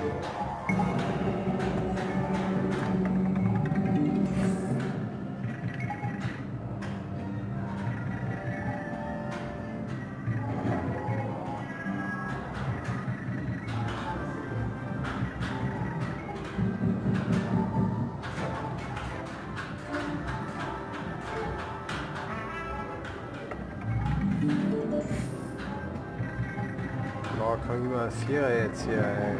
Boah, komm über 4er jetzt hier, ey.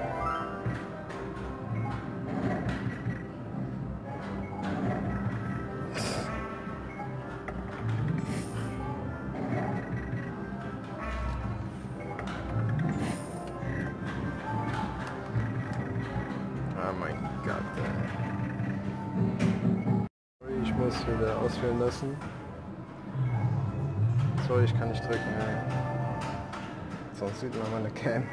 Oh mein Gott, ey. Ich muss wieder auswählen lassen. Sorry, ich kann nicht drücken, ey. Sonst sieht man meine Cam.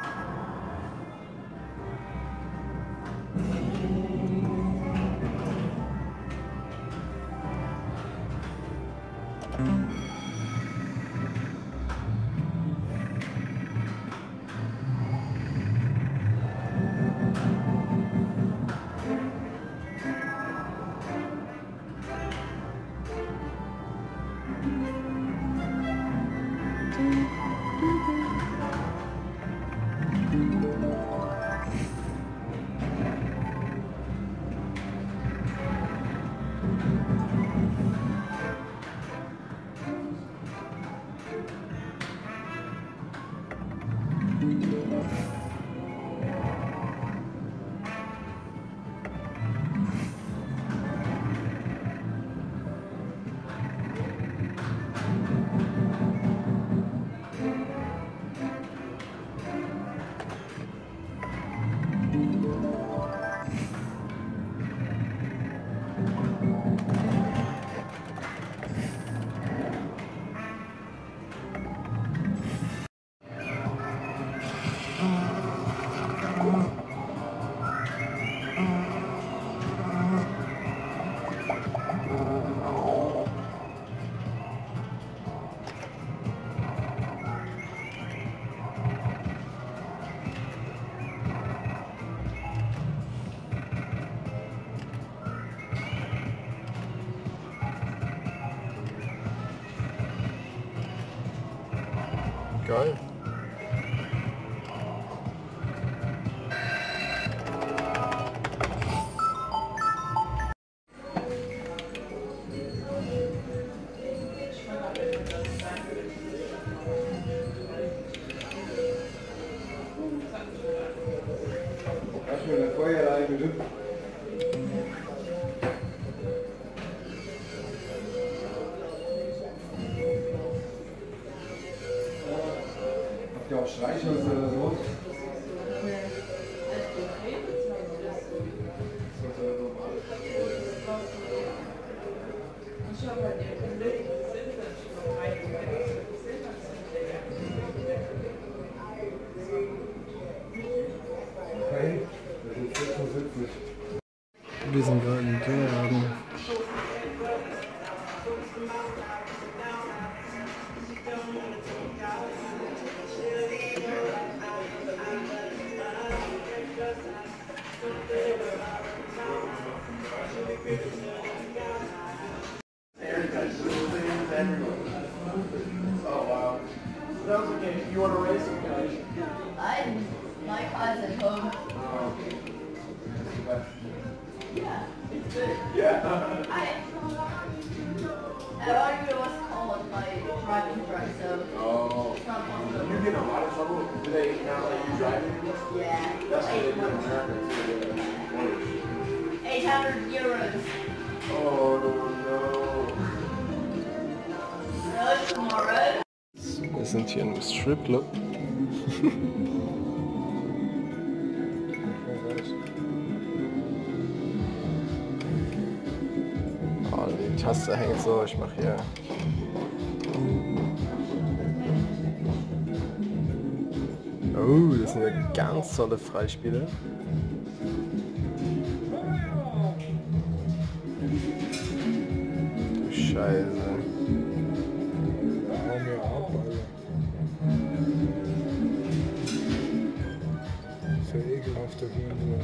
Geil. Hast du eine Feuerlein bitte? Habt ihr auch Streichholz oder so? Okay, das sind 76. Wir sind gerade in Dortmund. Oh wow. That was okay. You want to race? My car's at home. Yeah, it's good. Yeah. I already was called my driving truck, so Oh. it's not possible. You get in a lot of trouble. Do they not let you drive anymore? Yeah, That's what they do in America too. 800 euros. Oh So tomorrow. Wir sind hier im Stripclub. Oh, die Taste hängt so, ich mach hier. Oh, das sind ja ganz tolle Freispiele. Du Scheiße. Hau mir ab, Alter. für ekelhafte Videos.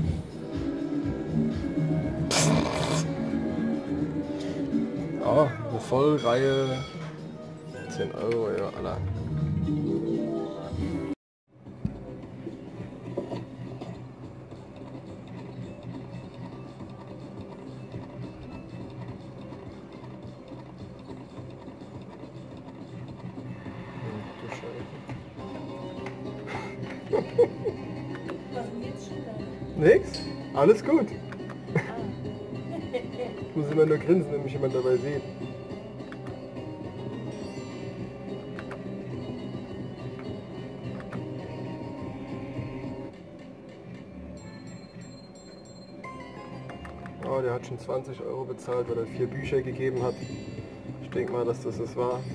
Ja, eine Vollreihe 10 Euro, ja, Alter. Was denn jetzt schon da? Nix, alles gut. Ich muss immer nur grinsen, wenn mich jemand dabei sieht. Oh, der hat schon 20 Euro bezahlt, weil er 4 Bücher gegeben hat. Ich denke mal, dass das es war.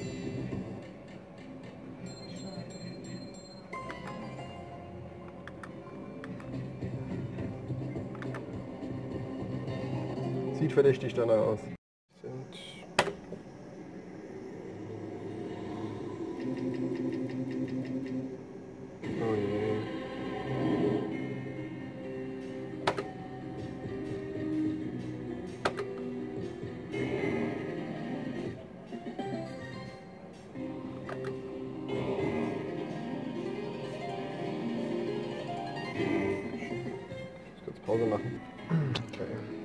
Sieht verdächtig danach aus. Oh je. Ich muss kurz Pause machen. Okay.